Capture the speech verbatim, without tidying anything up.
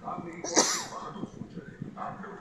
आप मेरी बहुत सी बातों सोच रहे हैं। आप